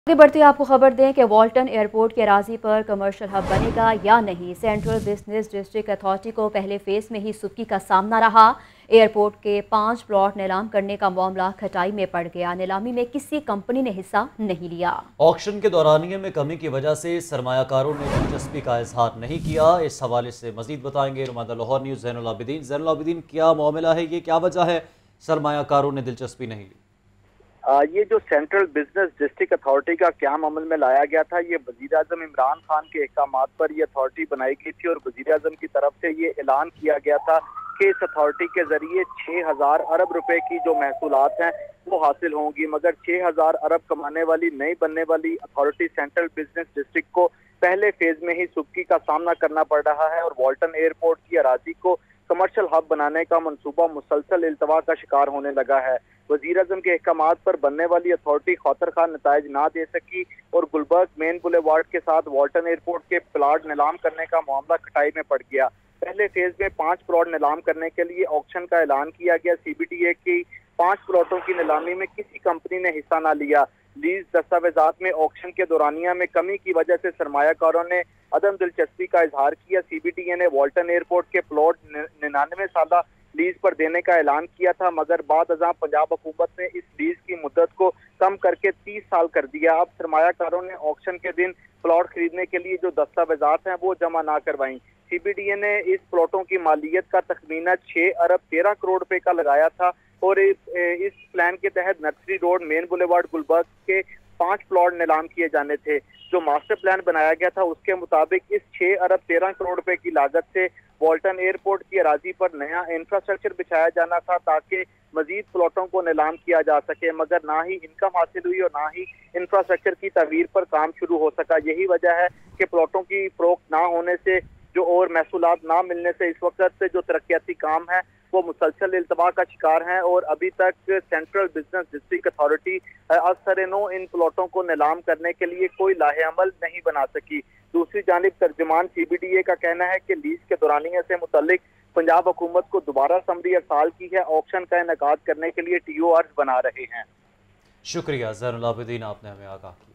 आगे बढ़ते हुए आपको खबर दें कि वाल्टन एयरपोर्ट के अराजी पर कमर्शियल हब बनेगा या नहीं। सेंट्रल बिजनेस डिस्ट्रिक्ट अथॉरिटी को पहले फेज में ही सुर्खी का सामना रहा। एयरपोर्ट के 5 प्लॉट नीलाम करने का मामला खटाई में पड़ गया। नीलामी में किसी कंपनी ने हिस्सा नहीं लिया। ऑक्शन के दौरानिये में कमी की वजह से सरमायाकारों ने दिलचस्पी का इजहार नहीं किया। इस हवाले से मजीद बताएंगे नुमाइंदा लाहौर न्यूज़ ज़ैनुल आबिदीन। ज़ैनुल आबिदीन, क्या मामला है, ये क्या वजह है सरमायाकारों ने दिलचस्पी नहीं ली? ये जो सेंट्रल बिजनेस डिस्ट्रिक्ट अथॉरिटी का क्याम अमल में लाया गया था, ये वजीर आजम इमरान खान के अहकामात पर यह अथॉरिटी बनाई गई थी और वजीर आजम की तरफ से ये ऐलान किया गया था कि इस अथॉरिटी के जरिए 6000 अरब रुपए की जो महसूलात हैं वो हासिल होंगी। मगर 6000 अरब कमाने वाली नई बनने वाली अथॉरिटी सेंट्रल बिजनेस डिस्ट्रिक्ट को पहले फेज में ही सुर्खी का सामना करना पड़ रहा है और वाल्टन एयरपोर्ट की अराजी को कमर्शियल हब बनाने का मंसूबा मुसलसल इल्तवा का शिकार होने लगा है। वजीर आजम के अहकामात पर बनने वाली अथॉरिटी खौतर खां नताइज ना दे सकी और गुलबर्ग मेन बुलेवार्ड के साथ वाल्टन एयरपोर्ट के प्लाट नीलाम करने का मामला खटाई में पड़ गया। पहले फेज में 5 प्लॉट नीलाम करने के लिए ऑक्शन का ऐलान किया गया। CBDA की 5 प्लॉटों की नीलामी में किसी कंपनी ने हिस्सा न लिया। लीज दस्तावेजात में ऑक्शन के दौरानिया में कमी की वजह से सरमायाकारों ने अदम दिलचस्पी का इजहार किया। CBDA ने वाल्टन एयरपोर्ट के प्लॉट 99 साल लीज पर देने का ऐलान किया था, मगर बाद अज़ां पंजाब हुकूमत ने इस लीज की मुद्दत को कम करके 30 साल कर दिया। अब सरमायाकारों ने ऑक्शन के दिन प्लॉट खरीदने के लिए जो दस्तावेजात हैं वो जमा ना करवाई। CBDA ने इस प्लॉटों की मालियत का तखमीना 6 अरब 13 करोड़ रुपए का लगाया था और इस प्लान के तहत nursery road main boulevard Gulberg के 5 प्लॉट नीलाम किए जाने थे। जो मास्टर प्लान बनाया गया था उसके मुताबिक इस 6 अरब 13 करोड़ रुपए की लागत से वाल्टन एयरपोर्ट की अराजी पर नया इंफ्रास्ट्रक्चर बिछाया जाना था ताकि मजीद प्लॉटों को नीलाम किया जा सके, मगर ना ही इनकम हासिल हुई और ना ही इंफ्रास्ट्रक्चर की तमीर पर काम शुरू हो सका। यही वजह है कि प्लॉटों की फरोख्त ना होने से जो और महसूलात ना मिलने से इस वक्त जो तरक्याती काम है वो मुसलसल इल्तवा का शिकार हैं और अभी तक सेंट्रल बिजनेस डिस्ट्रिक्ट अथॉरिटी असर-ए-नो इन प्लॉटों को नीलाम करने के लिए कोई लाहे अमल नहीं बना सकी। दूसरी जानिब तर्जुमान CBDA का कहना है कि लीज के दौरानिया से मुतल्लिक पंजाब हुकूमत को दोबारा समरी अरसाल की है, ऑक्शन का इनेकाद करने के लिए TORs बना रहे हैं। शुक्रिया ज़ैनुल आबिदीन, आपने हमें आगाह किया।